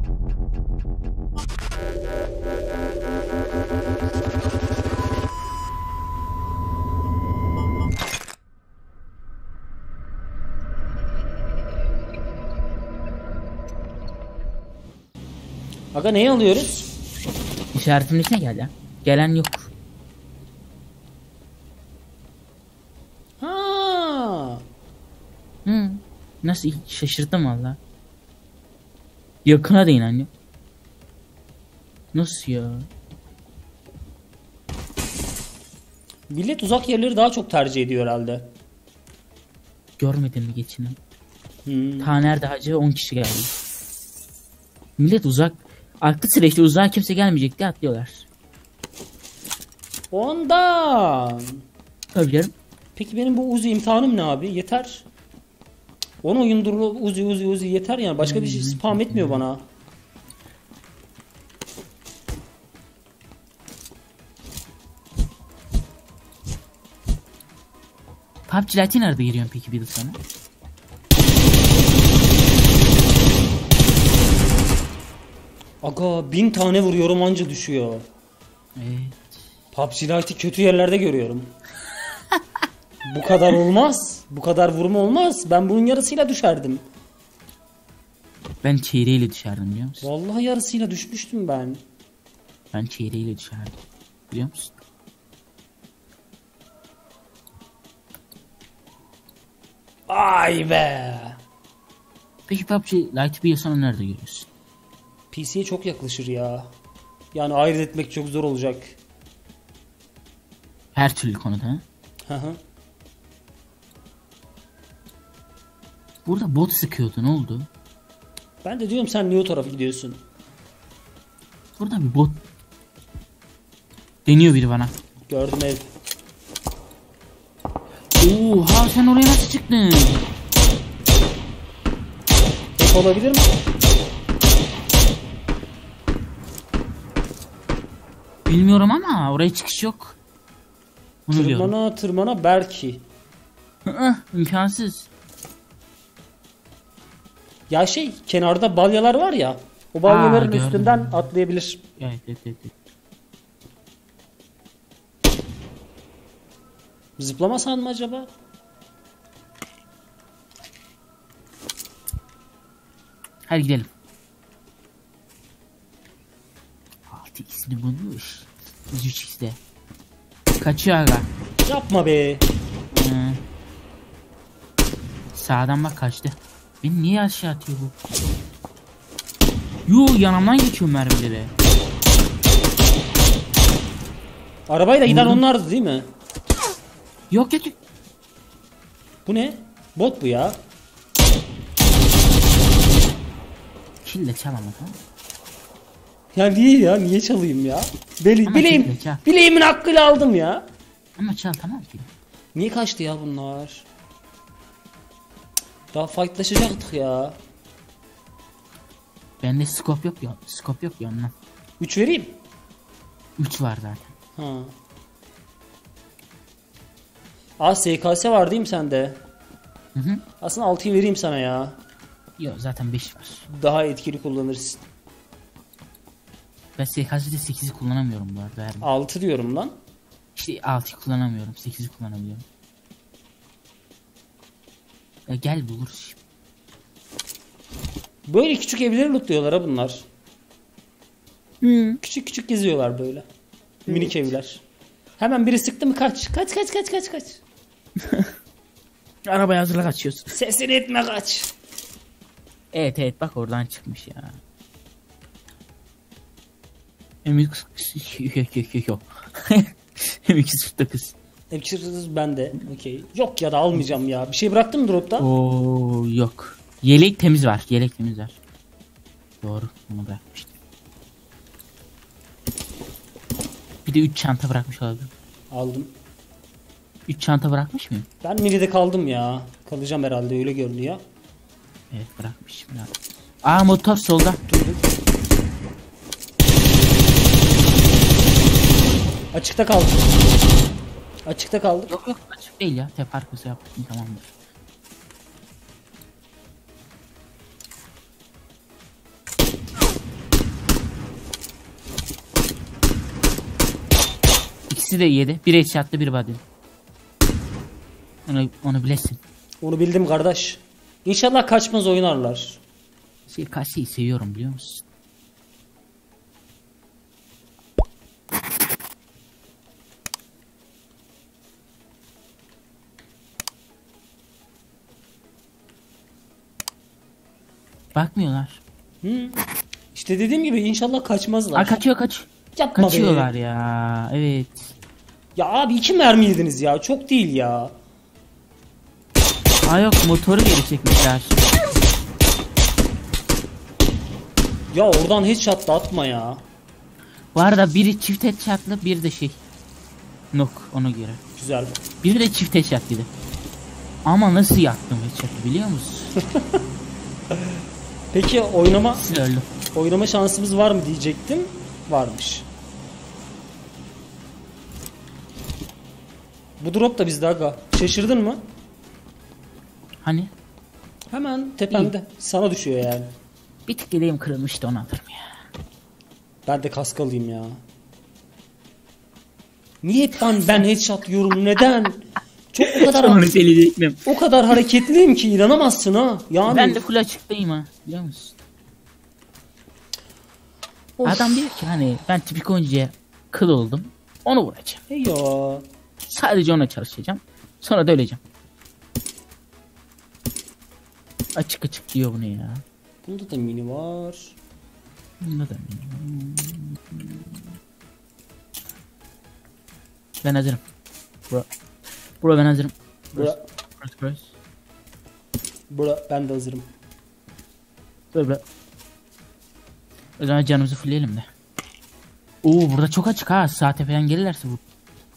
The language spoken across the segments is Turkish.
Aga neyi alıyoruz? İşaretimin içine gel ya. Gelen yok. Ha. Nasıl şaşırdım valla. Yakına da inanıyor. Nasıl ya? Millet uzak yerleri daha çok tercih ediyor herhalde. Görmedin mi geçini? Ta nerede hacı 10 kişi geldi. Millet uzak. Aklı sıra işte uzağa kimse gelmeyecek diye atlıyorlar. Ondan. Tabii canım. Peki benim bu Uzi imtihanım ne abi? Yeter. 10 oyundur Uzi yeter yani. Başka bir şey spam etmiyor bana. PUBG Lite'e nerede giriyorsun peki bir de sana? Aga 1000 tane vuruyorum anca düşüyor. Evet. PUBG Lite'ı kötü yerlerde görüyorum. Bu kadar olmaz. Bu kadar vurma olmaz. Ben bunun yarısıyla düşerdim. Ben çeyreğiyle düşerdim biliyor musun? Vallahi yarısıyla düşmüştüm ben. Ben çeyreğiyle düşerdim. Biliyor musun? Ay be. Peki PUBG Lite'ı bir yasana nerede görüyorsun? PC'ye çok yaklaşır ya. Yani ayırt etmek çok zor olacak. Her türlü konuda ha? Hı hı. Burada bot sıkıyordu, ne oldu? Ben de diyorum sen niye o tarafa gidiyorsun? Burada bir bot deniyor biri bana. Gördüm ev. Oha sen oraya nasıl çıktın? Tek olabilir mi? Bilmiyorum ama oraya çıkış yok. Bunu biliyorum. Tırmana belki. İmkansız. Ya kenarda balyalar var ya. O balyaların gördüm. üstünden atlayabilir. Evet. Zıplamasan mı acaba? Hadi gidelim. 6x'ini bulmuş. 3x'de. Kaçıyor aga. Yapma be. Sağdan bak kaçtı. Beni niye aşağı atıyor bu? Yuh yanımdan geçiyor mermileri. Arabayla giden Vurdum. onlardı değil mi? Yok. Bu ne? Bot bu ya. Kille çalamadı. Ya niye ya? Niye çalayım ya? Ama kille çal. Bileğimin hakkıyla aldım ya. Ama çal tamam ki. Niye kaçtı ya bunlar? Daha fightlaşacaktık ya. Bende scope yok ya. Scope yok ya ondan. 3 vereyim. 3 var zaten. Ha. SKS var değil mi sende? Hı. Aslında 6'yı vereyim sana ya. Yok zaten 5 var. Daha etkili kullanırsın. Ben SKS'de 8'i kullanamıyorum bu arada. 6 diyorum lan. İşte 6'yı kullanamıyorum. 8'i kullanabiliyorum. Gel buluruz. Böyle küçük evleri lootluyorlar ha bunlar. Küçük küçük geziyorlar böyle. Minik evler. Hemen biri sıktı mı kaç. Kaç. Arabaya hazırla kaçıyorsun. Sesini etme kaç. Evet bak oradan çıkmış ya. M249. M249. M249 bende. Okey. Yok ya da almayacağım ya. Bir şey bıraktın mı dropta? Oo yok. Yelek temiz var. Doğru. Onu bırakmıştım. Bir de 3 çanta bırakmış olabilirim. Aldım. 3 çanta bırakmış mıyım? Ben Mini'de kaldım ya. Kalacağım herhalde öyle görünüyor. Evet bırakmışım ya. Motor solda. Açıkta kaldım. Yok açık değil ya. Tep arkası yapmışım tamamdır. İkisi de yedi. Bir headshot'lı bir body. Onu bilesin. Onu bildim kardeş. İnşallah kaçmaz oynarlar. Suikastçıyı seviyorum biliyor musun? Bakmıyorlar. İşte dediğim gibi inşallah kaçmazlar. Kaçıyor. Yapma Kaçıyorlar be. ya. Evet. Ya abi 2 mermi yediniz ya. Çok değil ya. Yok motoru geri çekmişler. Ya oradan headshot da atma ya. Bu arada biri çift headshot'lı bir de nok ona göre. Güzel. Biri de çift headshot dedi. Ama nasıl yaktım headshot'ı biliyor musun? Peki Öldüm. oynama şansımız var mı diyecektim. Varmış. Bu drop da bizde aga. Şaşırdın mı? Hani? Hemen tepemde. Sana düşüyor yani. Bir tık eleğim kırılmıştı onu alırım ya. Ben de kask alayım ya. Niye hep ben headshot yiyorum? Neden? Çok Onu söyleyecektim. o kadar hareketliyim ki inanamazsın ha. Yani Ben de full açıktayım ha. Biliyor musun? Of. Adam diyor ki hani ben tipik oyuncuya kıl oldum. Onu vuracağım. Ya. Sadece ona çalışacağım. Sonra da öleceğim. Açık diyor bunu ya. Bunda da mini var. Bunda da mini. Ben hazırım. Bro ben hazırım. Bura ben de hazırım. Bro. O zaman canımızı fullleyelim de. Burada çok açık ha. Saate falan gelirlerse bu.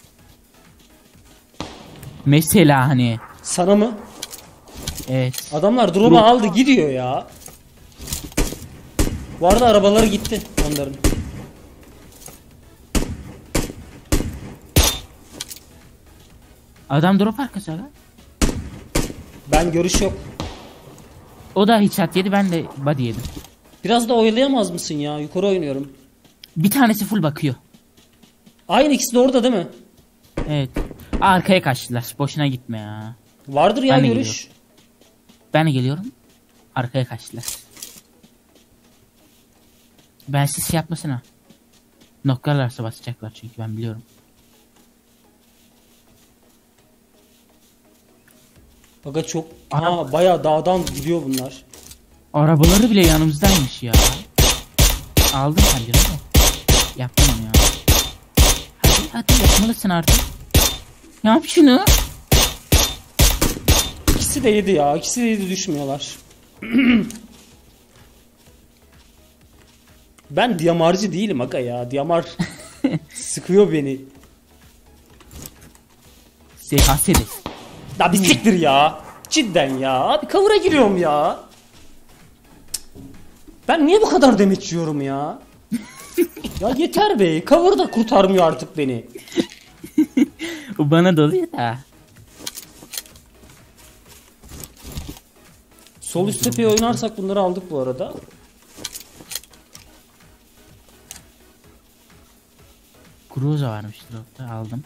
Mesela hani. Sana mı? Evet. Adamlar drop'u aldı gidiyor ya. Bu arada arabaları gitti onların. Adam drop arkası lan. Ben görüş yok. O da headshot yedi, ben de body yedim. Biraz da oyalayamaz mısın ya? Yukarı oynuyorum. Bir tanesi full bakıyor. Aynı ikisi de orada değil mi? Evet. Arkaya kaçtılar. Boşuna gitme ya. Vardır ya Ben de görüş. Ben de geliyorum. Arkaya kaçtılar. Ben siz yapmasın ha. Noklarlarsa basacaklar çünkü ben biliyorum. Aga çok bayağı dağdan gidiyor bunlar. Arabaları bile yanımızdaymış ya. Aldım kendini de. Yaptım onu ya. Hadi yapmalısın artık. Yap şunu. İkisi de yedi ya. İkisi de yedi, düşmüyorlar. Ben diyamarcı değilim aga ya. Diyamar sıkıyor beni. Hasedi. Ya bir siktir ya. Cidden ya. Abi cover'a giriyorum ya. Ben niye bu kadar demeç yiyorum ya? Ya yeter be. Cover da kurtarmıyor artık beni. O bana doluyor da. Sol üst tepeye oynarsak bunları aldık bu arada. Cruza varmış dropta, aldım.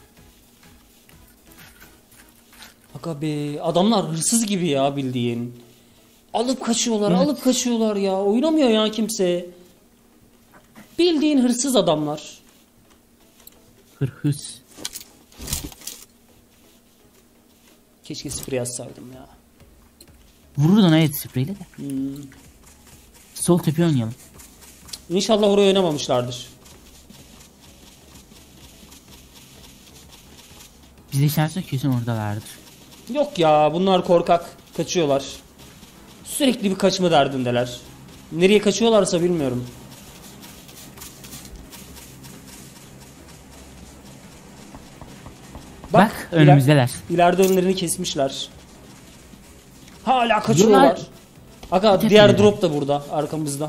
Aga be, adamlar hırsız gibi ya bildiğin. Alıp kaçıyorlar, Evet. alıp kaçıyorlar ya. Oynamıyor ya kimse. Bildiğin hırsız adamlar. Hırhız. Keşke sprey atsaydım ya. Vururdun evet spreyle de. Sol tepe oynayalım. İnşallah oraya oynamamışlardır. Bize şansa kesin oradalardır. Yok ya, bunlar korkak. Kaçıyorlar. Sürekli bir kaçma derdindeler. Nereye kaçıyorlarsa bilmiyorum. Bak önümüzdeler. İleride önlerini kesmişler. Hala kaçıyorlar. Diyorlar. Aga Tek diğer ileri. drop da burada arkamızda.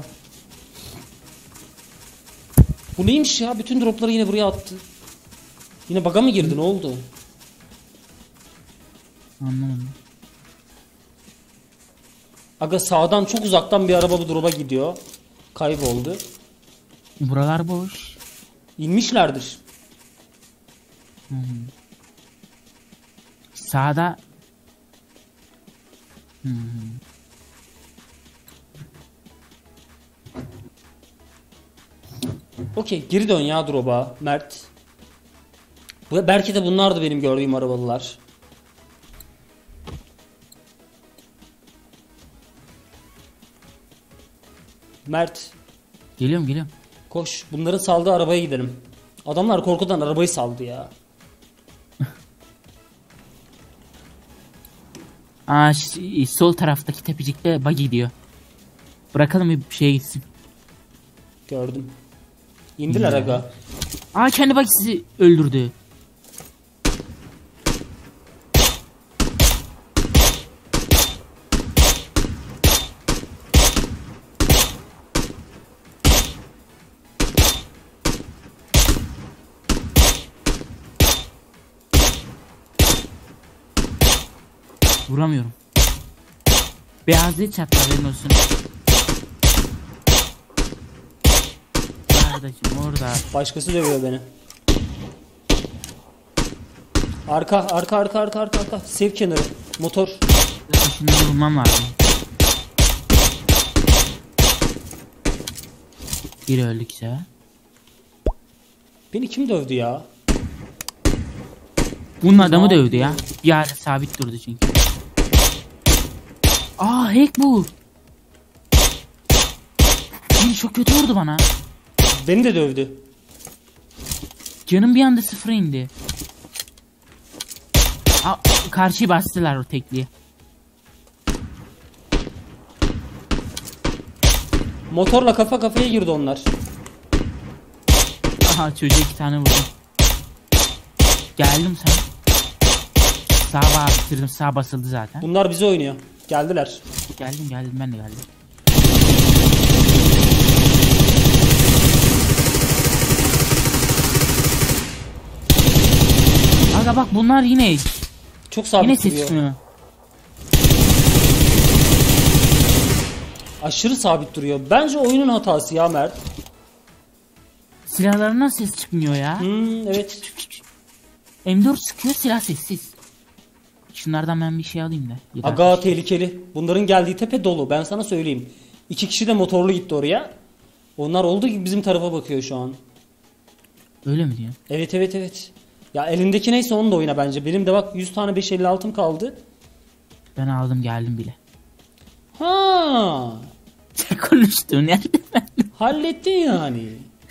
Bu neymiş ya? Bütün dropları yine buraya attı. Yine bug'a mı girdi? Ne oldu? Anlamadım. Aga sağdan çok uzaktan bir araba bu drop'a gidiyor. Kayboldu. Buralar boş. İnmişlerdir. Sağda. Okey, geri dön ya drop'a Mert. Belki de bunlardı benim gördüğüm arabalılar. Mert, Geliyorum. koş, bunların saldığı arabaya gidelim. Adamlar korkudan arabayı saldı ya. Sol taraftaki tepecikte buggy gidiyor. Bırakalım bir şeye gitsin. Gördüm. İndiler aga. Kendi buggy'si öldürdü. Vuramıyorum. Beyaz değil çatla, haberin olsun. Kardeşim orada. Başkası dövüyor beni. Arka. Sev kenarı. Motor. Şunları bulmam lazım. Biri öldü güzel. Beni kim dövdü ya? Bunun adamı dövdü ya. Bir yerde sabit durdu çünkü. Hack bu. Beni çok kötü vurdu bana. Beni de dövdü. Canım bir anda sıfıra indi. Karşıyı bastılar o tekliği. Motorla kafa kafaya girdi onlar. Çocuğa 2 tane vurdum. Geldim sana. Sağa bitirdim. Sağ basıldı zaten. Bunlar bize oynuyor. Geldiler. Geldim ben de geldim. Aga bak bunlar yine Çok sabit ses duruyor. çıkmıyor. Aşırı sabit duruyor. Bence oyunun hatası ya Mert. Silahlarından ses çıkmıyor ya. Evet. M4 sıkıyor, silah sessiz. Şunlardan ben bir şey alayım da. Aga tehlikeli. Bunların geldiği tepe dolu. Ben sana söyleyeyim. 2 kişi de motorlu gitti oraya. Onlar olduğu gibi bizim tarafa bakıyor şu an. Öyle mi diyor? Evet. Ya elindeki neyse onu da oyna bence. Benim de bak 100 tane 556'm kaldı. Ben aldım geldim bile. Ha, Sen konuştuğun yerde ben. hallettin yani.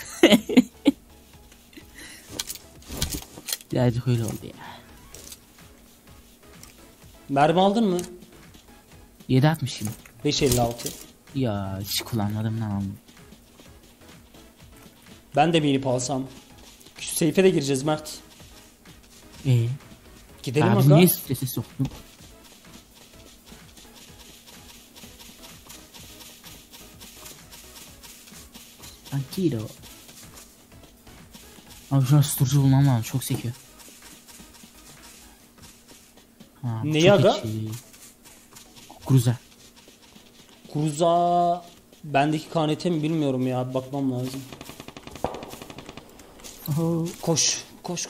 Birazcık öyle oldu ya. Mermi aldın mı? 7.60'ım. 556. Ya hiç kullanmadım ne aldım. Ben de bir ip alsam. Seyfe de gireceğiz Mert. Gidelim Abi aga. niye strese soktun? Tranquilo. Abi şu an susturucu bulmam lazım. Çok sekiyor. Neyi aga? Cruiser. Cruza bendeki KNT mi bilmiyorum ya. Bakmam lazım. Koş.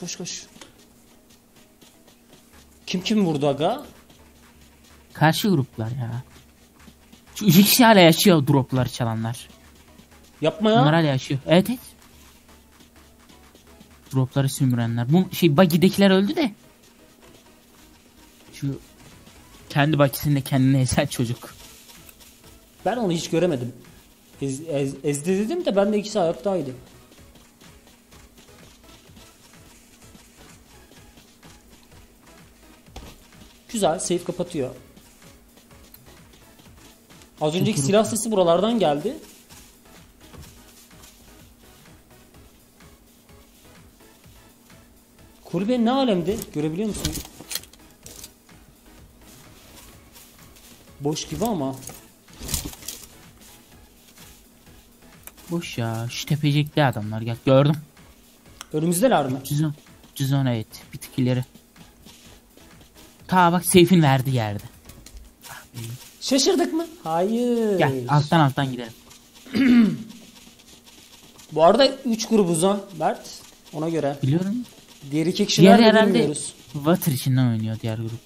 Kim vurdu aga? Karşı gruplar ya. Şu 2 kişi hala yaşıyor, dropları çalanlar. Yapma ya. Bunlar hala yaşıyor. Evet. Dropları sömürenler. Bu buggy'dekiler öldü de. Şu kendi buggy'sinde kendine ezen çocuk. Ben onu hiç göremedim. Ezdi dedim de ben de ikisi ayaktaydı. Güzel, safe kapatıyor. Az önceki silah sesi buralardan geldi. Kulübe ne alemde? Görebiliyor musun? Boş gibi ama. Boş ya. Şu tepecikli adamlar gel. Gördüm. Önümüzdeler mi? Cüzon evet. Bir tık ileri. Ta bak Seyf'in verdiği yerde. Şaşırdık mı? Hayır. Gel alttan gidelim. Bu arada 3 grubuz ha Mert. Ona göre. Biliyorum. Diğer iki kişi Diğeri nerede herhalde bilmiyoruz. Water içinden oynuyor diğer grup.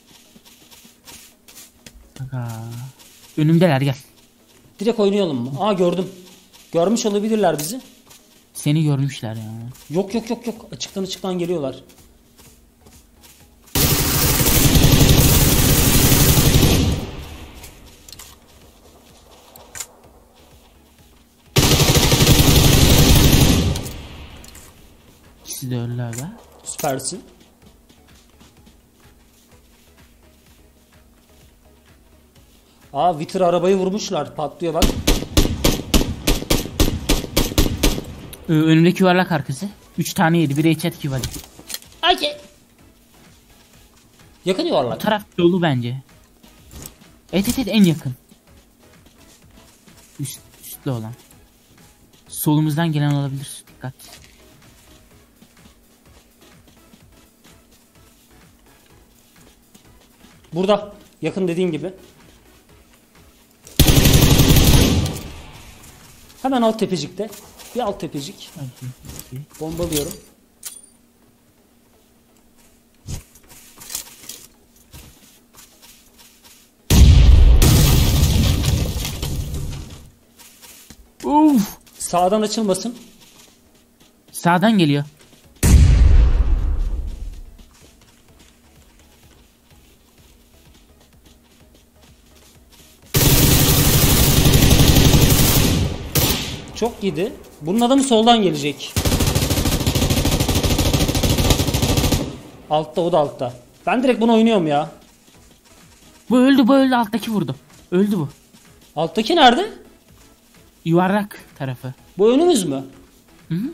Aga. Önümdeler, gel. Direkt oynayalım mı? Aa, gördüm. Görmüş olabilirler bizi. Seni görmüşler ya. Yok. Açıktan geliyorlar. İkisi de öldü aga. Süpersin. Aa, Wither arabayı vurmuşlar. Patlıyor bak. Önümdeki yuvarlak arkası. 3 tane yedi. Biri headshot, 2 body. Ay. Yakın Bu yuvarlak. taraf dolu bence. Evet en yakın. Üstlü olan. Solumuzdan gelen olabilir. Dikkat. Burada. Yakın dediğin gibi. Hemen alt tepecikte. Bir alt tepecik. Bombalıyorum. Uf. Sağdan açılmasın. Sağdan geliyor. Çok yedi. Bunun adamı soldan gelecek. Altta, o da altta. Ben direkt bunu oynuyorum ya. Bu öldü alttaki vurdu. Öldü bu. Alttaki nerede? Yuvarlak tarafı. Bu önümüz mü? Hı -hı.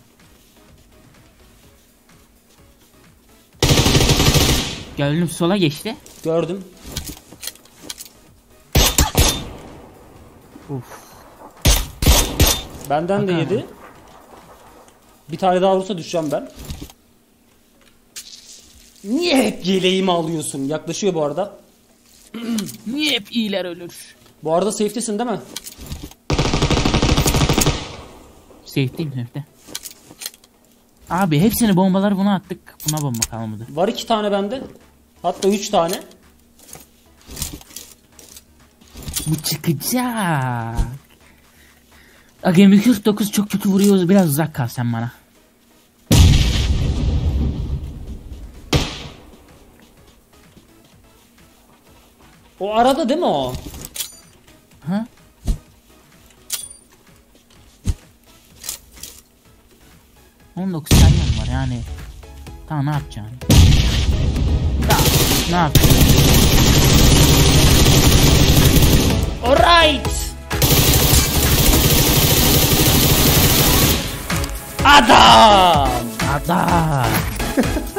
Gördüm, sola geçti. Gördüm. Uf. Benden de yedi. Bir tane daha vursa düşeceğim ben. Niye hep yeleğimi alıyorsun? Yaklaşıyor bu arada. Niye hep iyiler ölür? Bu arada safe'tesin değil mi? Safe'deyim safe'de. Abi hepsini bombaları buna attık. Buna bomba kalmadı. Var 2 tane bende. Hatta 3 tane. Bu çıkacak. AGM-49 çok kötü vuruyor. Biraz uzak kal sen bana. O arada değil mi o? Ha? ...19 saniyen var yani. Tamam, ne yapacaksın? Tamam, ne yapacaksın? Alright. Adam. Adam.